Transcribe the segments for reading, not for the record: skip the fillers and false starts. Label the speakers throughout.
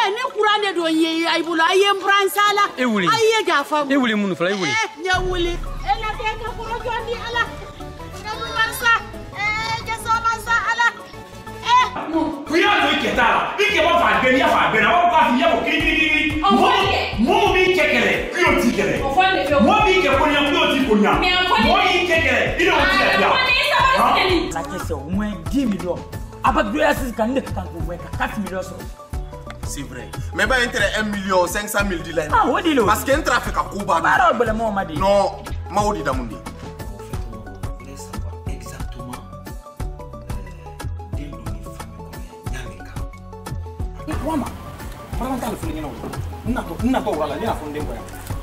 Speaker 1: ne kurande do ye ay bula ay embransala ay gafa
Speaker 2: e wuli munu fala e wuli
Speaker 1: ya wuli ela ke ka ko jondi ala ngam marsa je so marsa ala
Speaker 3: kuya do iketa ike ba fa gbe ya fa gbe na wa ka fi ya ko kiri mo bi kekele kuyo ti kele mo bi ke ko nya kuyo ti ko nya mo bi kekele ina o ti ya
Speaker 4: la question au moins 10 millions avec 2 assis kan ne kan ko 4 millions.
Speaker 5: C'est vrai. Mais bah intérêt 1 million 500 000 dilai.
Speaker 4: Ah oui dilo.
Speaker 5: Parce qu'un trafic à Kuba.
Speaker 4: Bara bele mo ma di.
Speaker 5: Non, ma odi damundi.
Speaker 6: On voulait savoir exactement des données famille
Speaker 4: Ni kwama. Bara kan fulini no. Nna to wala ni na fonde ngoya.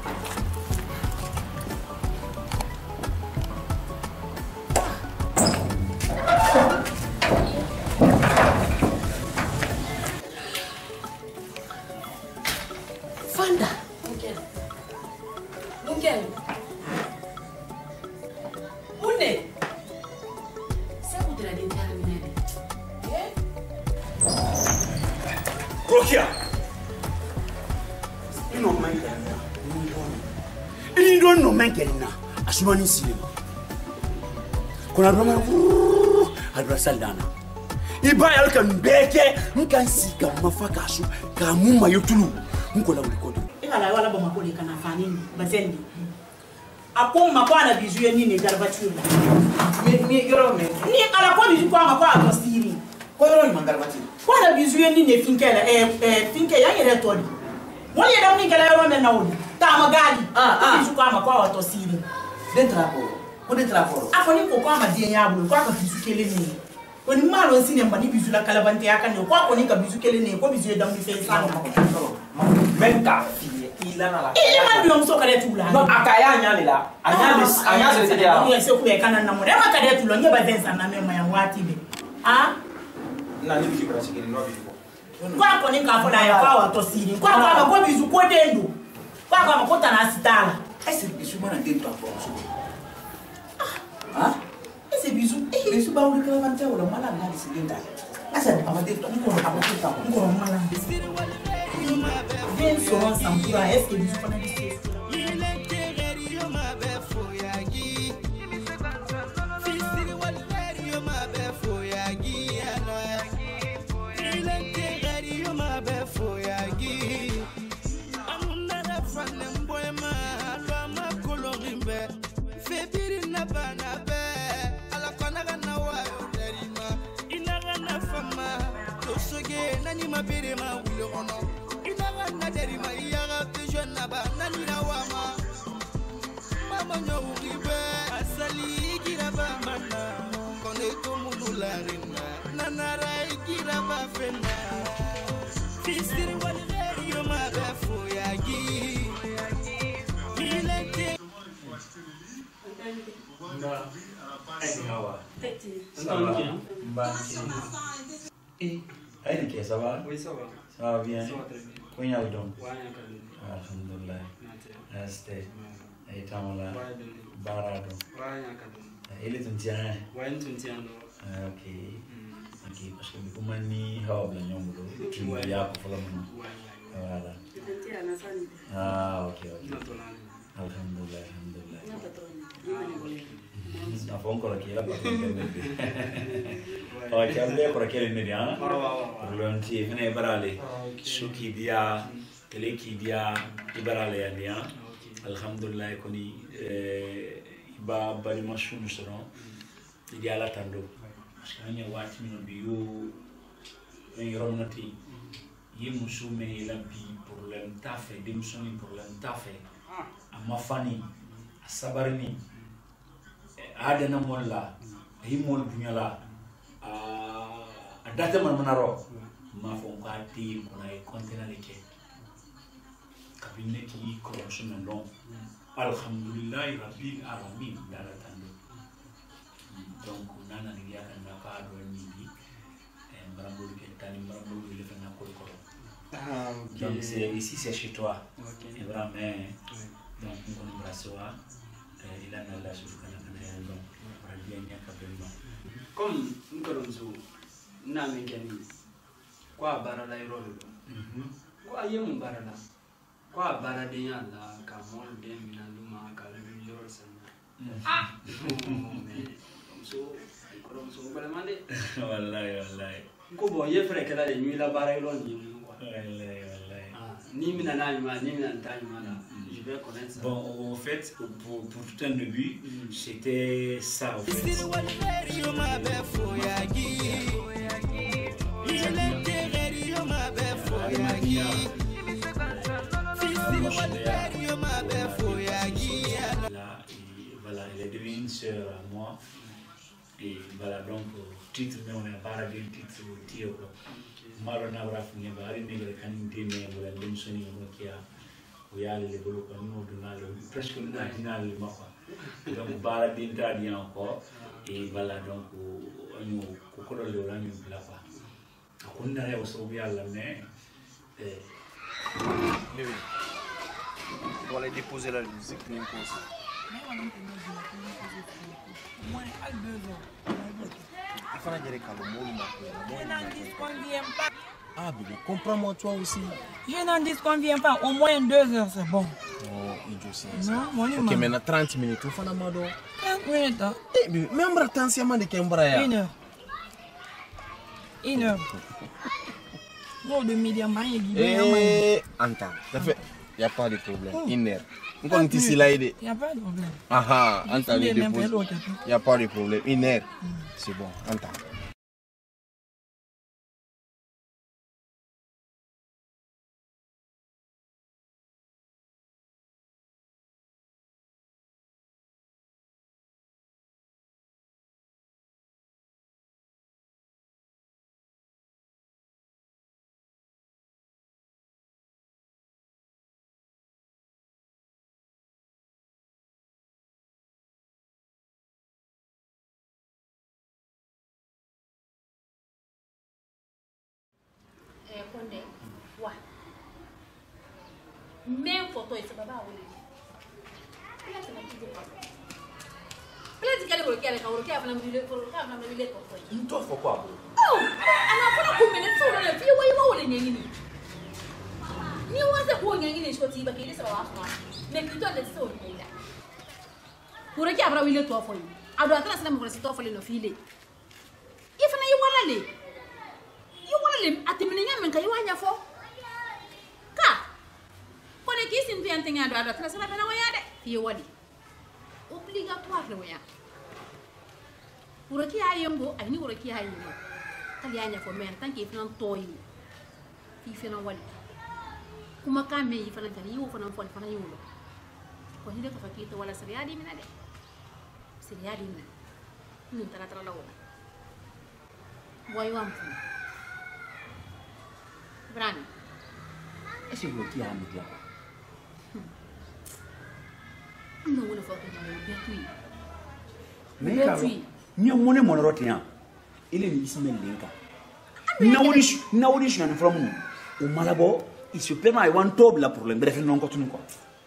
Speaker 1: Fanda Munde c'est pour te la déterminer
Speaker 3: Rokia ino manke ini don no manke na asumani sile kona roma albra saldana iba yalka mbeke mkansika mafaka asu kamuma yotulu nkola ulikodo
Speaker 1: ingala wala boma kole kana fanini bazendi akoma kwana bizuye nini garbatula
Speaker 6: ni yoro me
Speaker 1: ni ala ko bizu kwa kwa atosiri
Speaker 6: ko yoro ni mangarabati
Speaker 1: kwana bizuye nini finkela finke ya yere todi mo ye dam ni kala yoro me nawodi ta magali bizu kwa kwa atosiri
Speaker 6: den trapo
Speaker 1: afoni ko kwa madie ya bulu kwa ka bizu kele ni oni malo nsine mbani bizu la kalabante ya kan kwa ko ni ka bizu kele ni ko bizu dam ni fe sa
Speaker 6: même ka fille il a la
Speaker 1: il m'a dit on so kale tula
Speaker 6: non akaya nyane la anya se dia
Speaker 1: ni se ku be kana na mo ma kale tula nye ba zensa na mema ya wati be
Speaker 6: na ni biki brasi kele no biko
Speaker 1: kwa ko ni ka fola ya kwa to siri kwa ko bizu ko dendo kwa ko tana sitala
Speaker 6: ese bisu mana dentro a force
Speaker 1: ese bizu
Speaker 6: bisu ba uri kala manta wala mala na disidenta asa amade to ngoro mala
Speaker 1: bien soron sampura est-ce que bizu pana dise
Speaker 7: nani mabere ma wule kono inaga na deri ma yaga vision na ba nani na wama mama nyo ribe asali gira ba mana kone to mudula rina nanara gira ba fena fisir wal yo ma ba fo yagi ilete
Speaker 6: Aïe, ça va?
Speaker 8: Oui, ça va.
Speaker 6: Ça va bien?
Speaker 8: Ça va très bien.
Speaker 6: Comment est-ce que
Speaker 8: tu vas?
Speaker 6: Alhamdulillah. Restez. Et t'en là? Barado. Il est un tien.
Speaker 8: Oui, un tien.
Speaker 6: Ok. Ok, parce que vous m'avez dit, how bien you tu me dis à quoi voilà. Ah, ok, ok. Alhamdulillah, alhamdulillah. Afo ancora chi la parte poi c'è per che le mediana pronti fine barale su chi dia tele chi dia barale andia alhamdulillah koni ba bari mashun soro dia la tando skanya wati mino biu en romnati yimu sume la bi problem tafe dim soni problem tafe amma fani sabarni adana molla himol bunyala data man manaro ma fon ko ati ko nay kontena leke kabineti ko sunna non alhamdulillah rabbil alamin dala tando donc nana ni yakan na ka do ni bi marambo ke tani marambo le fana ko donc c'est ici c'est chez toi et vraiment donc on embrassoir il a la chose
Speaker 8: comme nous sommes na mengeni kwa bara la irolo
Speaker 2: Quoi, il y a un barana. Quoi, baradé là, quand on vient à l'humain, quand on vient ah! Comme ça,
Speaker 6: Wallahi.
Speaker 2: Comment il ferait que la nuit la barre ni je vais connaître ça.
Speaker 6: Bon, en fait, pour tout un début, c'était ça, en fait. Voilà, elle est devenue une sœur à moi. Et voilà, donc, titre, mais on a parlé d'un titre au tir. Malon Abraf n'est pas arrivé à la qualité, mais on a mentionné qu'il y a les développements presque marginal. Donc, Bara d'Intradi encore. Et voilà, donc, on a le rang là-bas. On a aussi à la main.
Speaker 4: On va déposer la musique. Ah, bébé, comprends-moi toi aussi.
Speaker 1: Je n'en disconviens pas, au moins 2 heures c'est bon.
Speaker 4: Oh, idiot, c'est
Speaker 1: ça.
Speaker 4: Ok, maintenant 30 minutes, on fait la mado.
Speaker 1: 30 minutes, hein?
Speaker 4: Eh, bébé, même attention, man, de Kembra.
Speaker 1: 1 heure. 1 heure. Non, de midi à midi.
Speaker 4: Eh, attends, ça fait, il n'y a pas de problème. 1 heure. On compte ici là, il
Speaker 1: n'y a pas de problème.
Speaker 4: Ah, attends, il n'y a pas de problème. 1 heure. C'est bon, attends.
Speaker 8: Même photo, il ne va pas oublier. Peut-être qu'elle est qu'elle
Speaker 6: Une fois quoi?
Speaker 8: Oh, elle a pas la commune sur le vieux way ou les nini. Ni was a boy in English what he became so often. Make you don't let so later. Who a camera will talk for you. I don't trust them for a stop in a feeling. If I want to live, you want to live at the minimum and you want your for? When a kiss in the ending, I'd rather trust them away at it. You want it. Obligatoire. Uraki ayongo, I knew Uraki ayongo. Taliana for men, thank you for not toy you. If you know what. Kumaka may for you for not for you. When you look for a kid, while a seriadi in a day. Seriadi in a why you want to? Bran.
Speaker 6: Est-ce que vous avez un
Speaker 8: no one of us
Speaker 6: mais nous monnaie mon rotin il est ici linka nawdish nan from au malabo il se permet à un tob là pour le bref non continue quoi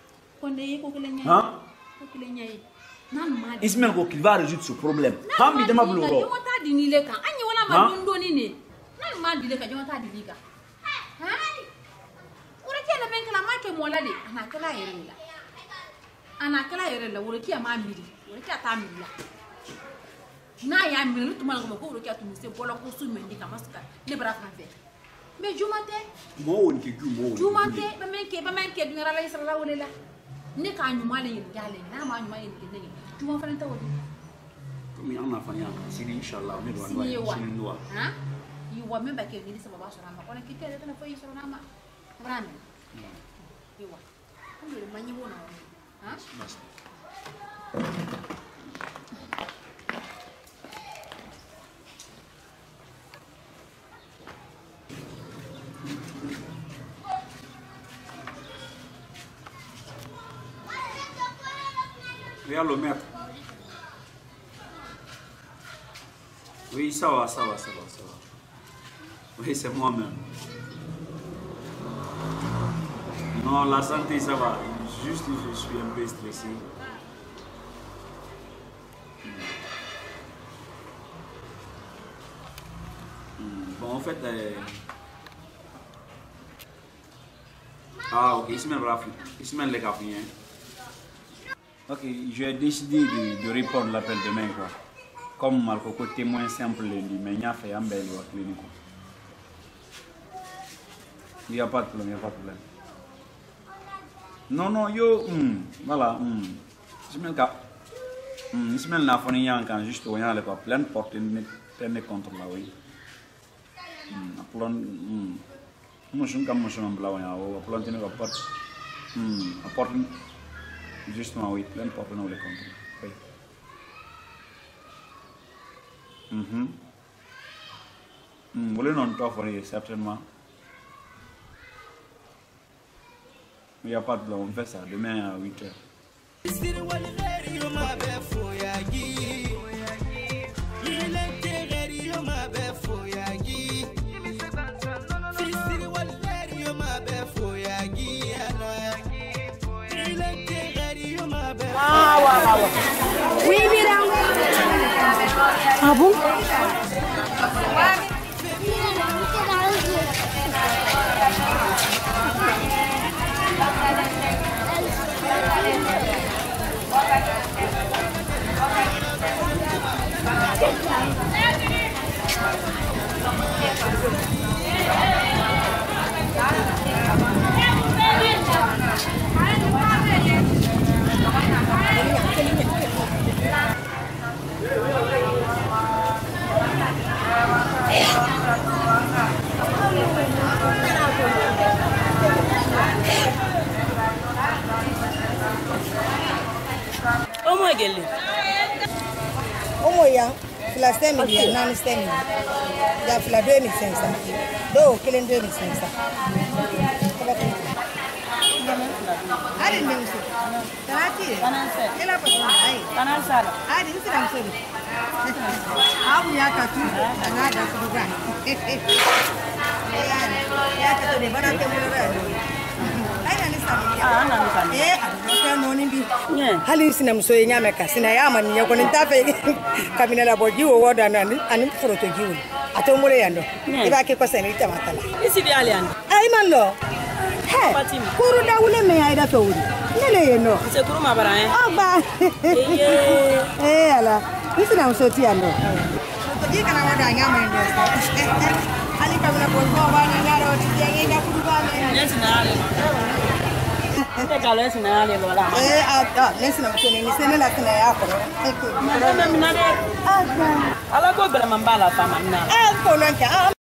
Speaker 6: Ismaël ko qui va résoudre ce problème hambi de ma bloro
Speaker 8: yo ta di ni le kan anyi wala ma dondo ni ne nan ma di le ka yo ta di ka hai ura ke la benka la ma ke mola de ana kala yere la ura ke ma miri ura ke ta miri la na ya miri tu mal ko ura ke tu se bolo ko su mendi ka masuka le bra fa fe mais jumate
Speaker 6: mo won ke
Speaker 8: jumate ba men ke du ngara la isra wala la ne ka nyuma le yin gale na ma nyuma yin ke ne juma fa nta wodi
Speaker 6: comme il en a fanya sini inshallah me do sini noa
Speaker 8: ha yi wa me ba ke ni sa baba sura ma ko ne ke te na fa yi sura na ma brand yi wa ko le manyi wona ha
Speaker 6: Regarde le maître. Oui, ça va. Oui, c'est moi-même. Non, la santé, ça va. Juste, je suis un peu stressé. Bon, en fait, Ah, ok, Ismaël les gars. Ok, j'ai décidé de répondre l'appel demain, quoi. Comme Malco témoin simple, mais il y a fait un bel clinique. Il n'y a pas de problème, Non, yo, voilà, Ismaël n'a pas rien quand juste on y a le quoi, plein de portes, plein contre là, oui. Moi, je suis comme je suis en blanc, ou planter une porte, apporte justement, oui, plein de portes dans les contre. Oui. Vous voulez non t'offrir certainement. Il n'y a pas de problème, on fait ça demain à 8h.
Speaker 9: Oui, mira. Ah bon?
Speaker 10: Ya, fila 5 millions, non 5 millions. Ya fila 2500. Do, kelen 2500. Ari ni usi. Tarati. Kananse. Ela pa ai. Kanansala. Ari ni sira msori. Abu ya katu, anada kuduga. Ya katu de bana ke mulora. Hali sina msoye nyame ka sina yama ni nyako ntafe kamina la boji wo woda nani ani froto jiwu atomure yando iba ke ko sene ita matala isi bi ali ando ay man lo he kuru da wule me ay da to wuri nele yeno se kuru mabara aba ala sina msoti yando to ji kana woda nyama ndo ali kamina boji wo bana ngaro tijenga ida kuru bana nesina ale Te calles en la lola. Lesson of tuning is in la Apple. Ala ko bela mambala fama na.